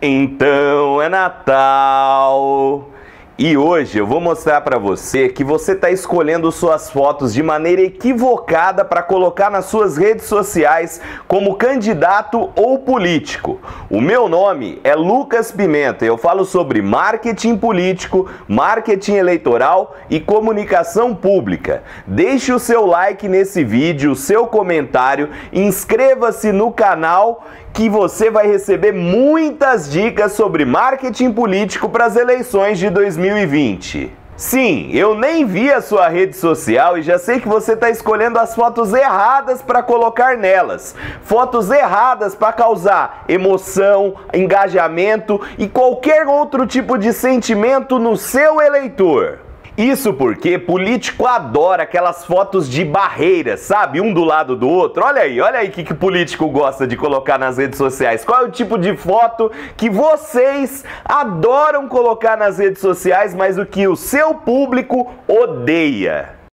Então é Natal! E hoje eu vou mostrar para você que você está escolhendo suas fotos de maneira equivocada para colocar nas suas redes sociais como candidato ou político. O meu nome é Lucas Pimenta e eu falo sobre marketing político, marketing eleitoral e comunicação pública. Deixe o seu like nesse vídeo, o seu comentário, inscreva-se no canal que você vai receber muitas dicas sobre marketing político para as eleições de 2020. Sim, eu nem vi a sua rede social e já sei que você está escolhendo as fotos erradas para colocar nelas. Fotos erradas para causar emoção, engajamento e qualquer outro tipo de sentimento no seu eleitor. Isso porque político adora aquelas fotos de barreiras, sabe? Um do lado do outro. Olha aí que político gosta de colocar nas redes sociais. Qual é o tipo de foto que vocês adoram colocar nas redes sociais, mas o que o seu público odeia?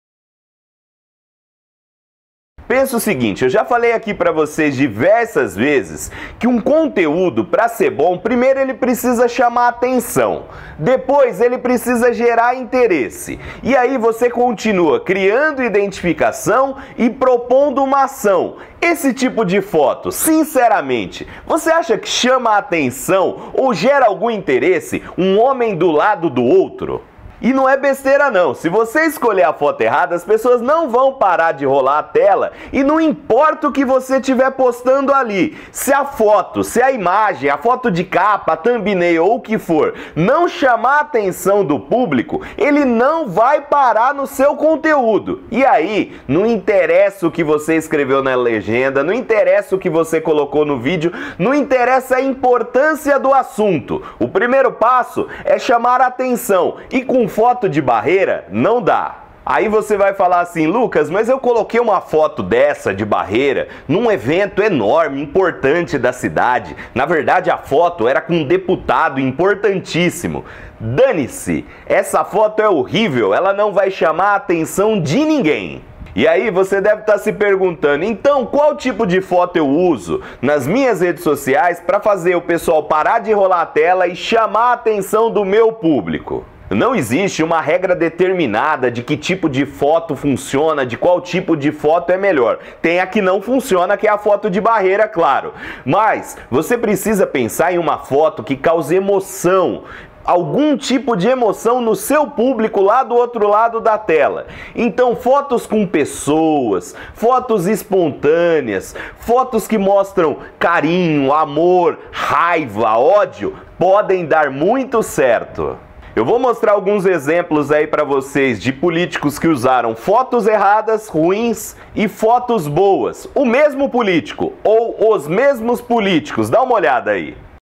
Pensa o seguinte, eu já falei aqui para vocês diversas vezes que um conteúdo, para ser bom, primeiro ele precisa chamar atenção, depois ele precisa gerar interesse. E aí você continua criando identificação e propondo uma ação. Esse tipo de foto, sinceramente, você acha que chama atenção ou gera algum interesse um homem do lado do outro? E não é besteira não, se você escolher a foto errada, as pessoas não vão parar de rolar a tela e não importa o que você estiver postando ali, se a foto, se a imagem, a foto de capa, a thumbnail ou o que for, não chamar a atenção do público, ele não vai parar no seu conteúdo. E aí, não interessa o que você escreveu na legenda, não interessa o que você colocou no vídeo, não interessa a importância do assunto. O primeiro passo é chamar a atenção e com foto de barreira não dá. Aí você vai falar assim, Lucas, mas eu coloquei uma foto dessa de barreira num evento enorme, importante da cidade. Na verdade a foto era com um deputado importantíssimo. Dane-se, essa foto é horrível, ela não vai chamar a atenção de ninguém. E aí você deve estar se perguntando, então qual tipo de foto eu uso nas minhas redes sociais para fazer o pessoal parar de rolar a tela e chamar a atenção do meu público? Não existe uma regra determinada de que tipo de foto funciona, de qual tipo de foto é melhor. Tem a que não funciona, que é a foto de barreira, claro. Mas você precisa pensar em uma foto que cause emoção, algum tipo de emoção no seu público lá do outro lado da tela. Então fotos com pessoas, fotos espontâneas, fotos que mostram carinho, amor, raiva, ódio, podem dar muito certo. Eu vou mostrar alguns exemplos aí para vocês de políticos que usaram fotos erradas, ruins e fotos boas. O mesmo político ou os mesmos políticos, dá uma olhada aí.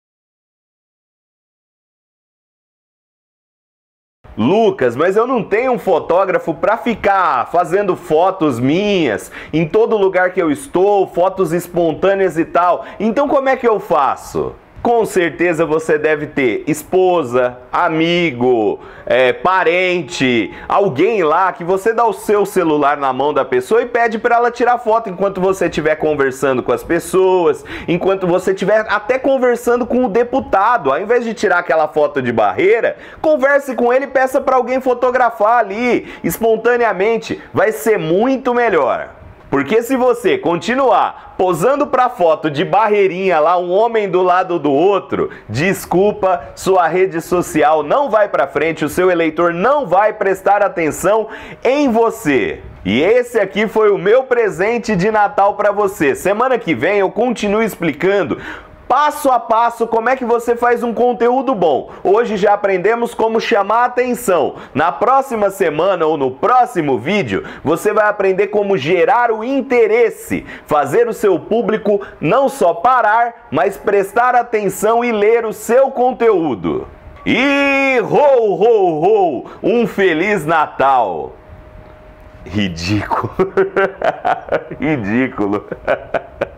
Lucas, mas eu não tenho um fotógrafo para ficar fazendo fotos minhas em todo lugar que eu estou, fotos espontâneas e tal. Então como é que eu faço? Com certeza você deve ter esposa, amigo, parente, alguém lá que você dá o seu celular na mão da pessoa e pede para ela tirar foto enquanto você estiver conversando com as pessoas, enquanto você estiver até conversando com o deputado. Ao invés de tirar aquela foto de barreira, converse com ele e peça para alguém fotografar ali, espontaneamente. Vai ser muito melhor. Porque se você continuar posando para foto de barreirinha lá, um homem do lado do outro, desculpa, sua rede social não vai para frente, o seu eleitor não vai prestar atenção em você. E esse aqui foi o meu presente de Natal para você. Semana que vem eu continuo explicando passo a passo como é que você faz um conteúdo bom. Hoje já aprendemos como chamar a atenção. Na próxima semana ou no próximo vídeo, você vai aprender como gerar o interesse, fazer o seu público não só parar, mas prestar atenção e ler o seu conteúdo. E ho, ho, ho! Um Feliz Natal! Ridículo. Ridículo.